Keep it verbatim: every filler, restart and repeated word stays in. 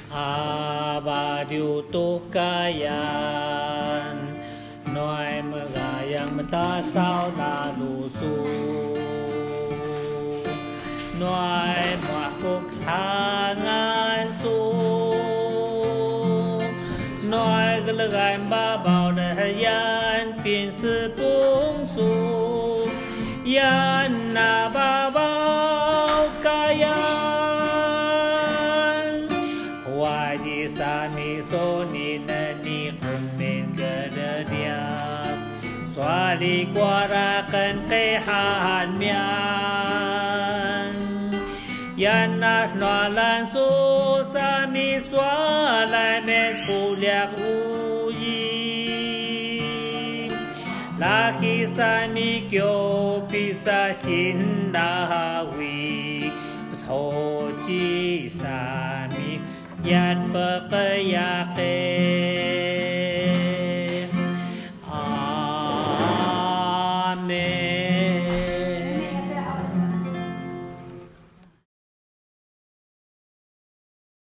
Abadiutuh kayan Noi megayang metasau lalusu Noi muakuk hangan su Noi gelegai babau dahayan pin sepung su Yan na babau kayan Waji sami soni nani kumin gedediam Suali kuarakan kehan mian Yan nas nualan su sami sualai mes kuliak uyi Laki sami kyo pisa sindawi Soji sami yat bekayake